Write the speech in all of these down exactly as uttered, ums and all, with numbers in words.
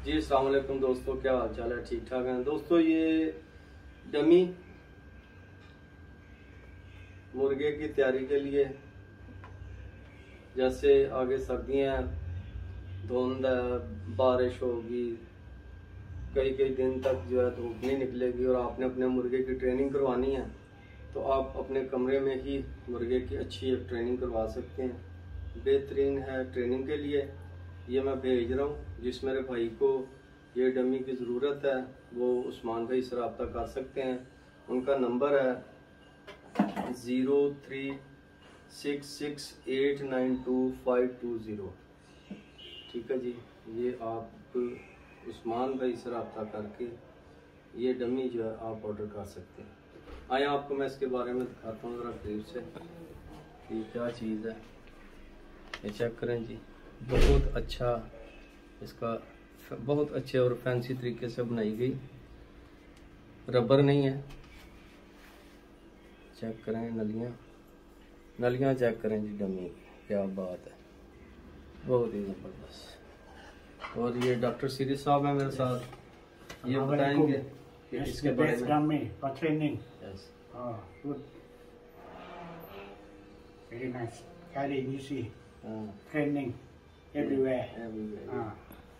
जी अस्सलाम वालेकुम दोस्तों, क्या हाल चाल है? ठीक ठाक हैं दोस्तों। ये डमी मुर्गे की तैयारी के लिए, जैसे आगे सर्दियाँ, धुंध है, बारिश होगी, कई कई दिन तक जो है धूप नहीं निकलेगी और आपने अपने मुर्गे की ट्रेनिंग करवानी है, तो आप अपने कमरे में ही मुर्गे की अच्छी एक ट्रेनिंग करवा सकते हैं। बेहतरीन है ट्रेनिंग के लिए। ये मैं भेज रहा हूँ, जिस मेरे भाई को ये डमी की ज़रूरत है वो उस्मान भाई से रब्ता कर सकते हैं। उनका नंबर है zero three six six eight nine two five two zero. ठीक है जी, ये आप उस्मान भाई से रब्ता करके ये डमी जो है आप ऑर्डर कर सकते हैं। आए आपको मैं इसके बारे में दिखाता हूँ ज़रा करीब से, ये क्या चीज़ है। ये चेक करें जी, बहुत अच्छा, इसका बहुत अच्छे और फैंसी तरीके से बनाई गई, रबर नहीं है। चेक करें नलियाँ नलियाँ चेक करें जी डमी की, क्या बात है, बहुत ही ज़बरदस्त। और ये डॉक्टर सीरीज साहब हैं मेरे साथ, ये बताएंगे कि इसके बारे में। Training good, very nice, carry easy, training everywhere.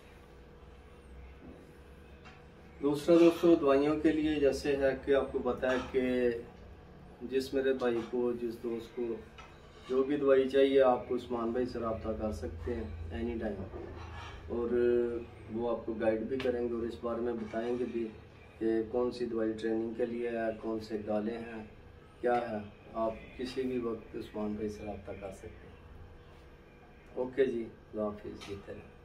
दूसरा दोस्तों, दवाइयों के लिए जैसे है कि आपको पता है कि जिस मेरे भाई को, जिस दोस्त को जो भी दवाई चाहिए, आप उस्मान भाई से रब्ता कर सकते हैं एनी टाइम, और वो आपको गाइड भी करेंगे और इस बारे में बताएंगे भी कि कौन सी दवाई ट्रेनिंग के लिए है, कौन से गाले हैं, क्या है। आप किसी भी वक्त उस्मान भाई से रब्ता कर सकते हैं। ओके जी, अल्लाह हाफिज़।